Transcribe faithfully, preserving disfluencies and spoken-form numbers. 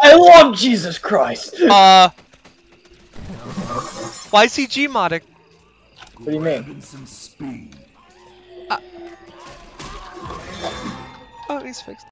I love Jesus Christ! Uh... Why is he gmodding? What do you mean? Uh, oh, he's fixed.